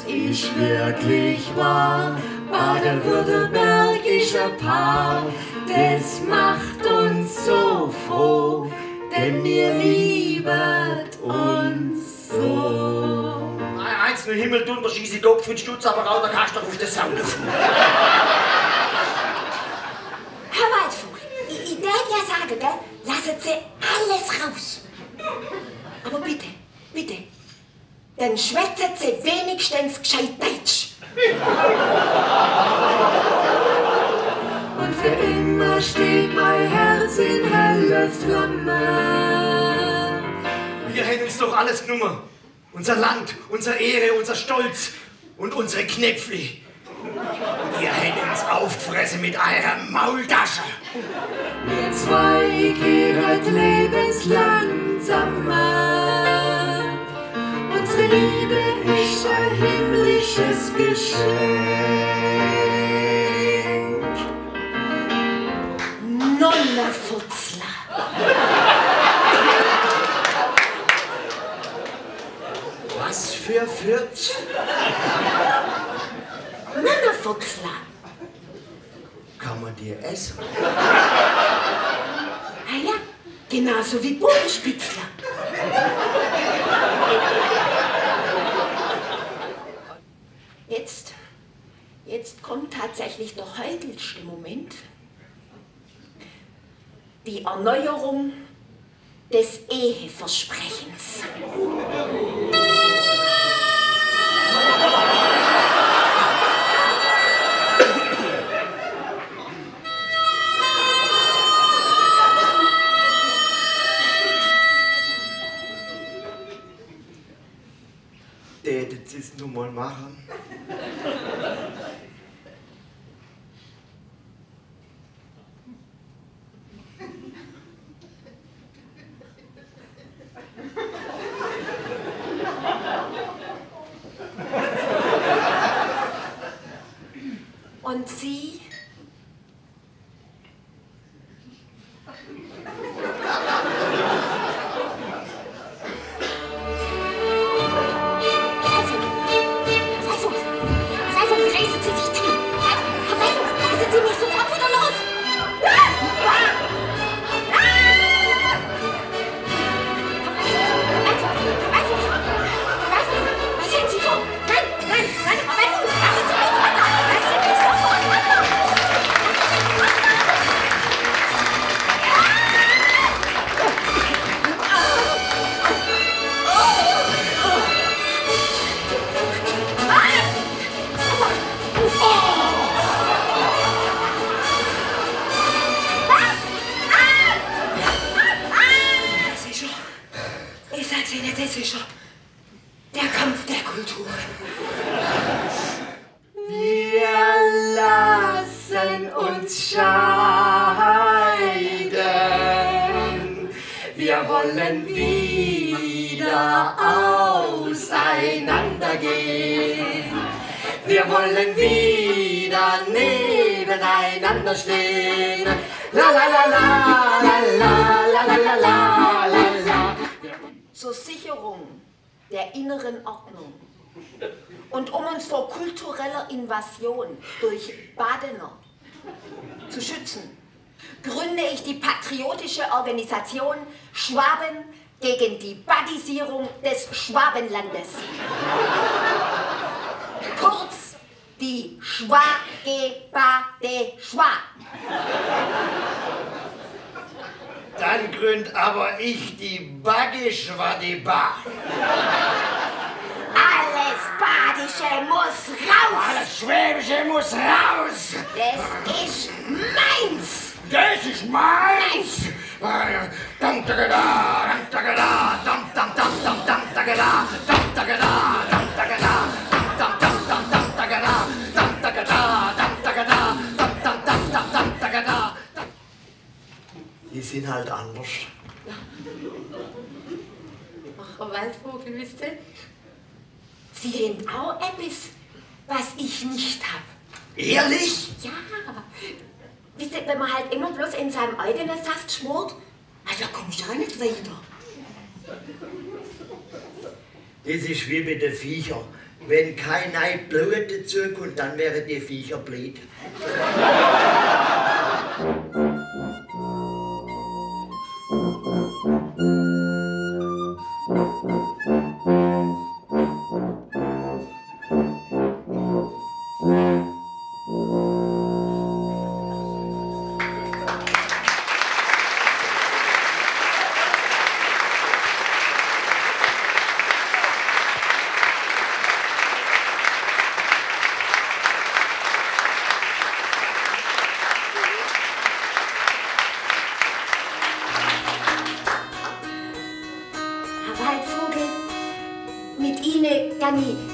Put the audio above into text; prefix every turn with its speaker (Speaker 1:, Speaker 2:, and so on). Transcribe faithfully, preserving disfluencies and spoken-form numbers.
Speaker 1: ich wirklich war, baden-württembergischer Paar, das macht uns so froh, denn mir liebet uns so.
Speaker 2: Eins nur Himmel tun, da schieße ich Kopf und Stutz, aber auch der kannst du auf den Sound auf.
Speaker 3: Herr Waldvogel, ich, ich darf ja sagen, gell? Lasset Sie alles raus. Aber bitte, bitte, dann schwätzet Sie wenigstens gescheit Deutsch.
Speaker 1: Und für immer steht mein Herz in helle Flamme.
Speaker 2: Wir hätten uns doch alles genommen. Unser Land, unsere Ehre, unser Stolz und unsere Knäpfli. Ihr hättet uns aufgefressen mit eurer Maultasche.
Speaker 1: Wir zwei gehört lebenslang zusammen. Unsere Liebe ist ein himmlisches Geschenk.
Speaker 3: Nonnefutzler.
Speaker 2: Was für Fürth?
Speaker 3: Nonnefutzler.
Speaker 2: Kann man dir essen?
Speaker 3: Ah ja, genauso wie Bodenspitzler. Jetzt, jetzt kommt tatsächlich der heutigste Moment. Die Erneuerung des Eheversprechens.
Speaker 2: Tätet Sie es nun mal machen?
Speaker 3: Und Sie? Das ist schon der Kampf der Kulturen.
Speaker 1: Wir lassen uns scheiden. Wir wollen wieder auseinandergehen. Wir wollen wieder nebeneinander stehen. La la la la la la la la la la la.
Speaker 3: Zur Sicherung der inneren Ordnung und um uns vor kultureller Invasion durch Badener zu schützen, gründe ich die patriotische Organisation Schwaben gegen die Badisierung des Schwabenlandes. Kurz die Schwa-Ge-Ba-De-Schwa.
Speaker 2: Dann gründ aber ich die Baggischwadiba.
Speaker 3: Alles Badische muss raus!
Speaker 2: Alles Schwäbische muss raus!
Speaker 3: Das ist meins!
Speaker 2: Das ist meins! Dam tagada, dam tagada, dam dam dam dam dam tagada, dam tagada, dam tagada, dam dam dam dam tagada, dam tagada, dam tagada, dam dam dam dam dam tagada. Die sind halt anders.
Speaker 3: Ach, Herr Waldvogel, wisst ihr? Sie haben auch etwas, was ich nicht hab.
Speaker 2: Ehrlich?
Speaker 3: Ja, wisst ihr, wenn man halt immer bloß in seinem eigenen Saft schmort, also da komm ich ja nicht weiter.
Speaker 1: Das ist wie bei den Viechern. Wenn kein Neid Blut dazukommt, dann wären die Viecher blöd.
Speaker 3: Herr Waldvogel, mit Ihnen kann ich